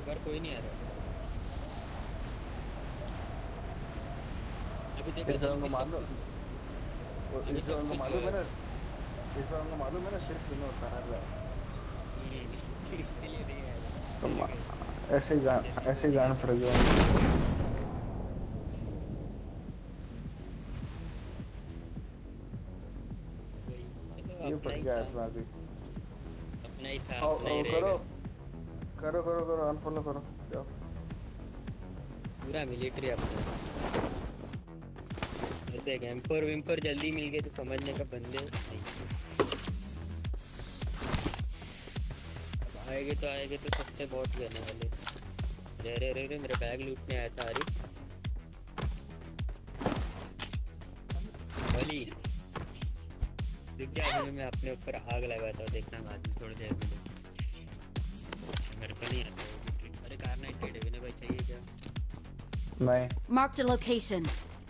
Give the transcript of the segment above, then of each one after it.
पर कोई नहीं आ रहा अभी। देखो इस बार मार लो, अभी इस सब बार कुछ मालूम है ना, इस बार मालूम है ना शेष सुनो उतार रहा है। इसके लिए नहीं आया तो चले गए जल्दी ऐसे ही पहुंच गान गए पड़ गया उनको। वही चलो ये अपना पड़ ही गया था इसमें अभी। अपना ही था ओ, अपना ही ओ, रहेगा करो करो करो करो अनफॉलो करो जाओ। पूरा मिलिट्री अपना। ऐसे M4 विम्फोर जल्दी मिल गए तो समझने का बंदे नहीं। अब आएंगे तो सस्ते बॉट लेने वाले। रे मेरा बैग लूटने आया था अरे वली दिख जा। अभी मैं अपने ऊपर आग लगाता हूँ देखना बाद में थोड़ी देर में। मेरे को नहीं आता। अरे कार नाइट रेड है भाई चाहिए क्या? नहीं Marked a location.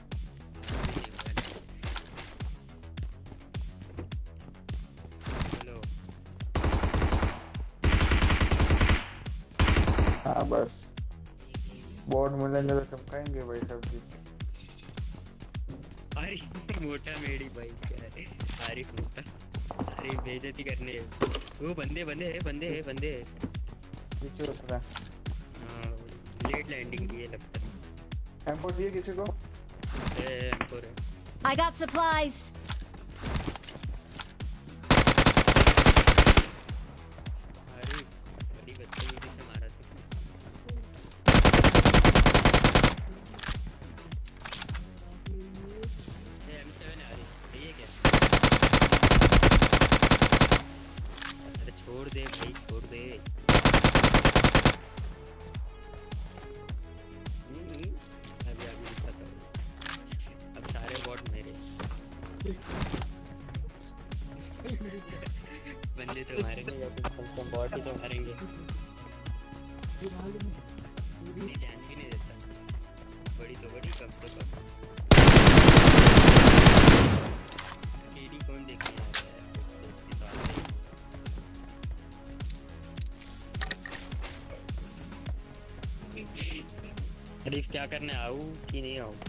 हेलो हाँ बस बोर्ड मिलेंगे तो चमकाएंगे भाई सब्जी। अरे मोटा मेरी भाई क्या है अरे मोटा अरे बेइज्जती करने वो बंदे है पीछे उतरा लेट लैंडिंग की है लगता है। एम्पोर्ट दिए किसी को? M4 है। I got supplies. अरे बड़ी बदतमीजी से मारा था। M7 आ रही है क्या? अरे छोड़ दे भाई छोड़ दे। अभी पता अब सारे बॉट मेरे बंदे तो मारेंगे या फिर कम बॉट ही तो मारेंगे। ध्यान भी नहीं देता बड़ी तो बड़ी कम तो कम। तेरी कौन देखने आ रहा है? अरे क्या करने आऊँ कि नहीं आऊँ?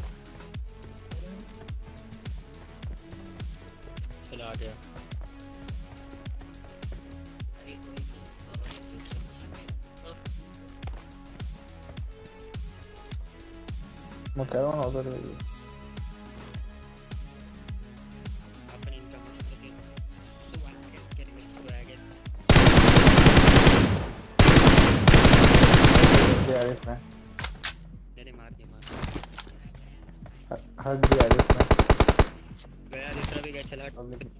चलो आ गया। मैं कह रहा हूँ उधर अपन इनका मस्त यार इसमें तेरे मार हट दिया इसमें गया दूसरा भी गया। चला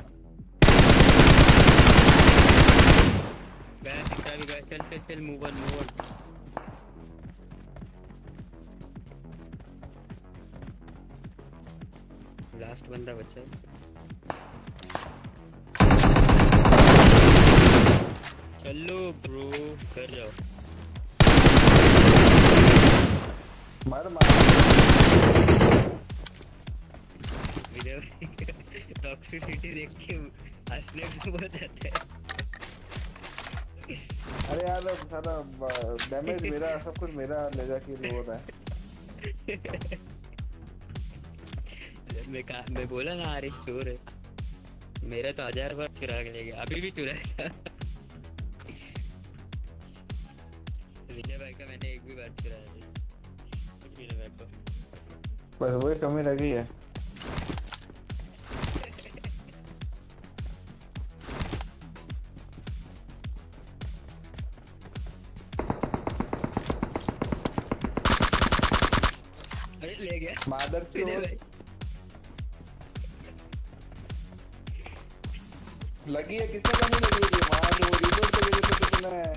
गया तीसरा भी गया। चल मूव ऑन। लास्ट बंदा बचा है। चलो ब्रो कर जाओ। मार टॉक्सिसिटी देख के हंसने को बहुत आता है। अरे यार सारा डैमेज मेरा सब कुछ मेरा ले जाके लो रहा है। मैं बोला ना अरे चोर है। मेरा तो 1000 बार चुरा के ले गया। अभी भी चुरा था। विजय भाई का मैंने एक भी बार चुराया नहीं। कुछ भी लगा तो बस वही कमी रह गई है। अरे ले गया मादर चोर लगी है। किसने कमी लगी है? मार वो रिलोड पे जगह पे कितना है।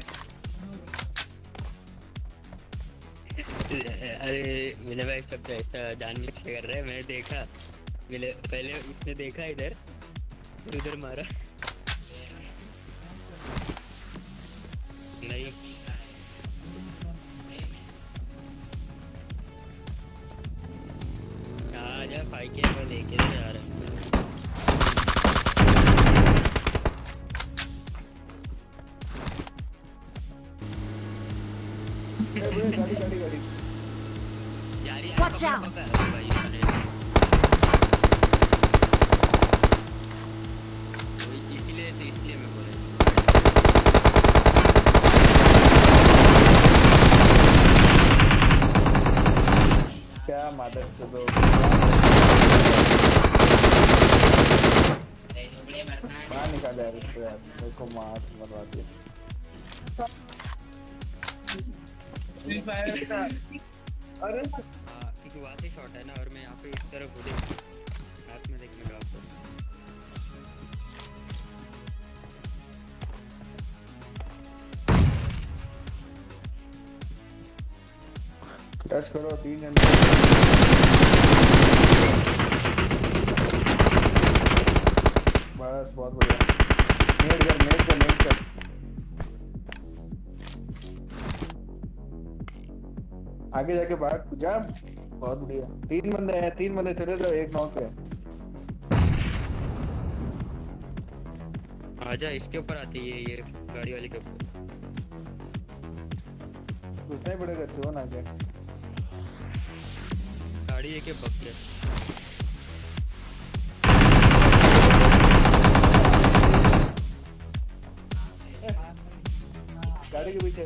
अरे मैंने भाई सब तो ऐसा जानबूझ के कर रहा है। मैंने देखा पहले उसने देखा इधर उधर मारा नहीं। आजा फाइव के मैं लेके जा रहा हूँ। भैया गाड़ी गाड़ी गाड़ी यार ये Watch out. भाई इसलिए मैं बोल रहा हूँ। क्या मादर से दो बाहर निकाल यार इसको यार मेरे को मार मरवा दिया फ्री फायर का अरे क्योंकि वहाँ से शॉट है ना और मैं यहाँ पे इस तरफ हो देख हाथ में देखने का आपको टच करो 3 जन बस बहुत बढ़िया नेट कर आगे जाके भाग जा बहुत बढ़िया 3 बंदे चले तो एक नॉक है आजा इसके ऊपर आती है ये गाड़ी वाले के ऊपर कुछ नहीं पड़ेगा क्यों ना क्या गाड़ी है के बक के गाड़ी के पीछे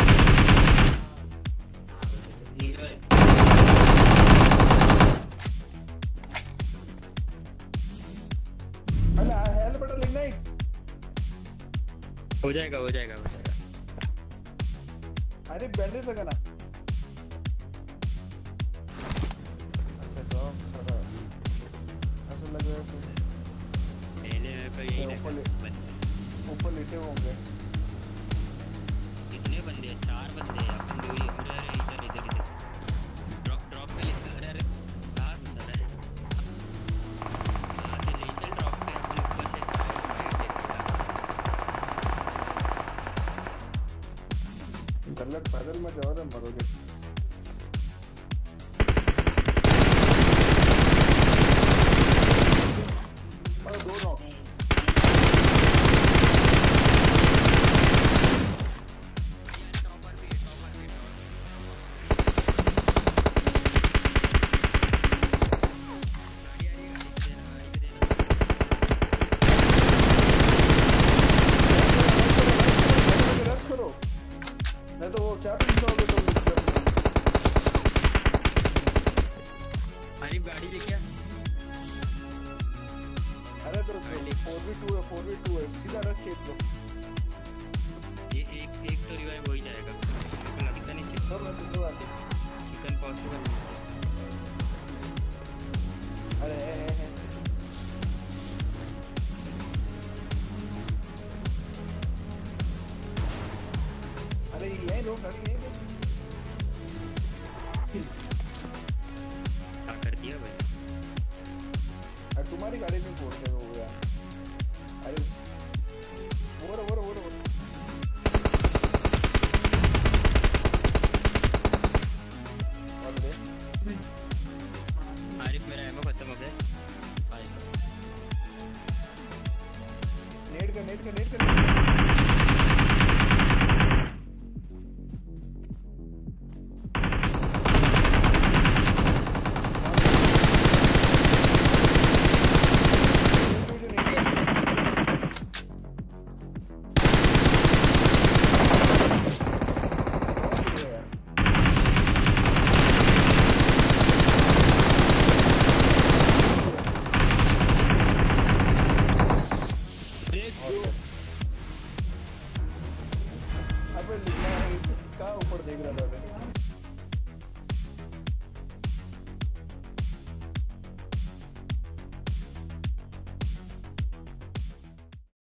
अल्लाह हेल्प बटन लिखना ही हो जाएगा अरे बैंडेज लगाना अच्छा तो सारा ऐसा लग रहा है पहले मेरे को यही लगा ऊपर लेटे होंगे कितने बंदे हैं 4 बंदे हैं अपन दो ही अरे इधर ड्रॉप पे लिखा अरे कहाँ सुंदर है हाँ तो ले चल ड्रॉप पे अपन ऊपर से गलत पैदल में जाओ तो मरोगे और 2 नॉक नहीं तो वो क्या तुम करोगे तुम अरे गाड़ी लेके आ अरे तो 4v2 है सीधा रख खेत लो ये एक तो रिवाइव हो ही जाएगा मेरे को लगता नहीं चिकन पॉसिबल नहीं अरे अरे ये लोग गाड़ी नहीं क्या कर दिया भाई अरे तुम्हारी गाड़ी में फोड़ के हो गया अरे